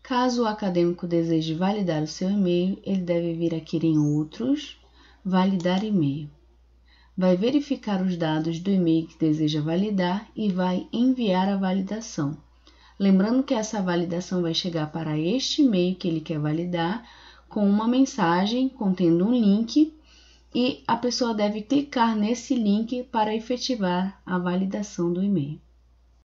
Caso o acadêmico deseje validar o seu e-mail, ele deve vir aqui em Outros, Validar e-mail. Vai verificar os dados do e-mail que deseja validar e vai enviar a validação. Lembrando que essa validação vai chegar para este e-mail que ele quer validar com uma mensagem contendo um link e a pessoa deve clicar nesse link para efetivar a validação do e-mail.